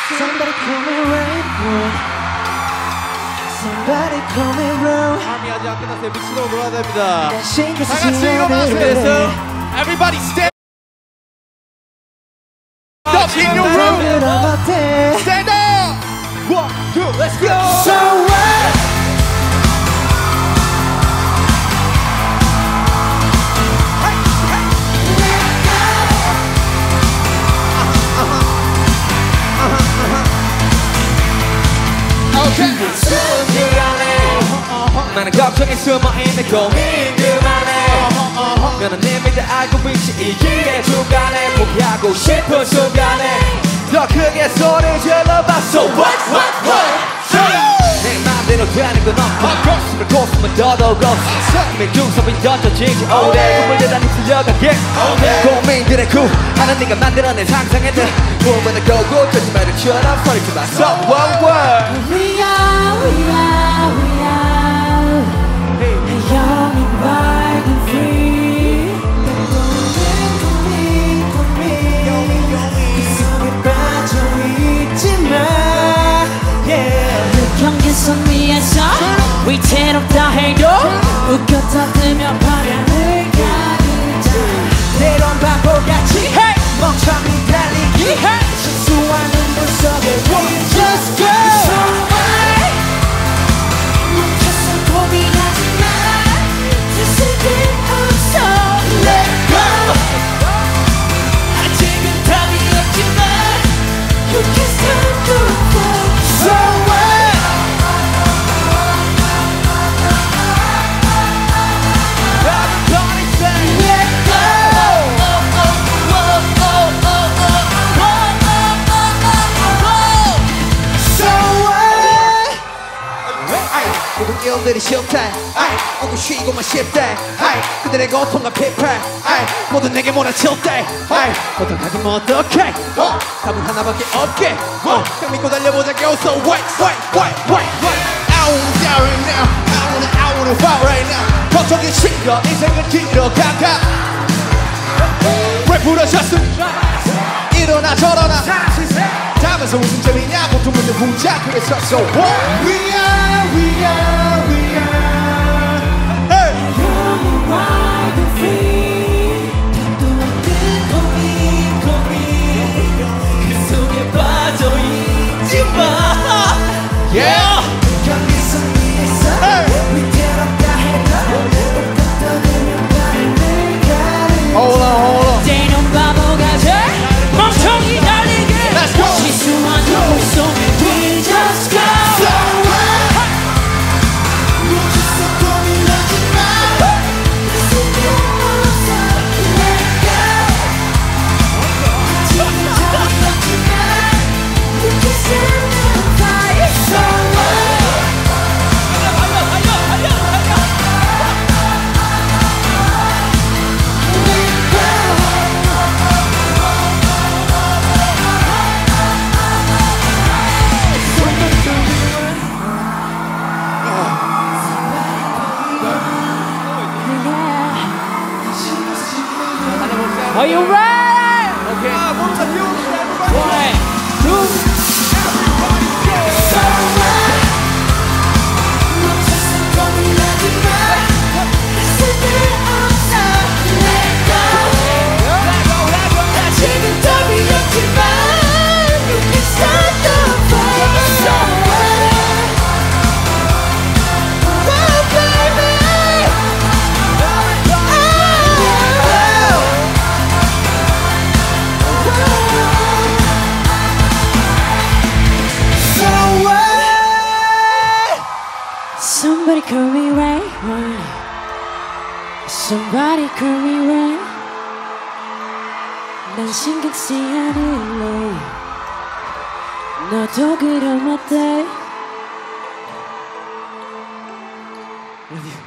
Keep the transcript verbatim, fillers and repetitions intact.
Somebody call me Rainbow. Somebody call me Rainbow. 밤이 아직 안 끝났어요. 미치도록 놀아야 됩니다. 다 신경 쓰지 같이 일어나세요. Everybody stand up in your room. Stand up. One, two, let's go. So what? 많은 걱정에 숨어있는 고민 그만해 너는 이미 다 알고 있지 이 길의 중간에 포기하고 싶은 순간에 더 크게 소리 질러봐 So what what what 내 맘대로 되는 건 없고 숨을 고숨을 더더욱 이미 중섭이 던져지지 오래 꿈을 대단히 풀려가게 고민들의 구하는 네가 만들어낸 상상애들 꿈은 고고 거짓말을처럼 소리지마 So what what We are, we are, we are young and wild and free. 고민, 고민, 고민 그 속에 빠져있지만 그 경계선 위에서 위태롭다 해도 웃겼다 뜨면 바람을 가르자 때론 바보같이 멍청이 달리기 실수하는 물 속에 We just go 멈춰서 고민하지 마 뜻을 없어 Let go 아직은 답이 없지만 You can still do it So what Everybody say Let go So what 모든 일들이 싫대 오고 쉬고만 싶대 그들의 고통과 피폐 모두 내게 몰아칠 때 어떡하긴 뭐 어떡해 답은 하나밖에 없게 그냥 믿고 달려보자고 So wait wait wait wait wait I wanna die right now I wanna I wanna fight right now 걱정이 싫어 인생은 길어가가 왜 부러졌음 일어나 저러나 다면서 무슨 재미냐 보통 문제 후자 그래서 So what We are, we are, we are young and wild and free 또 없는 고민, 고민 그 속에 빠져있지만 Yeah 경계선 위에서 위태롭다 해도 웃겼다 들면 바람을 가르쳐 Hold on, hold on 때론 바보가 돼 멍청이 달리기 Let's go 실수한 물 속에 We just go So what 멈춰서 고민하지 마 뜻이 없어 Let go 아직은 답이 없지만 You can stand and fight So what Are you ready? Okay One, two, So what 멈춰서 고민하지 마 뜻이 없어 Let go 아직은 답이 없지만 You can start the fight So what Oh baby So what Somebody call me Ray Ray Somebody call me Ray 난 신경 쓰지 않을래 너도 그럼 어때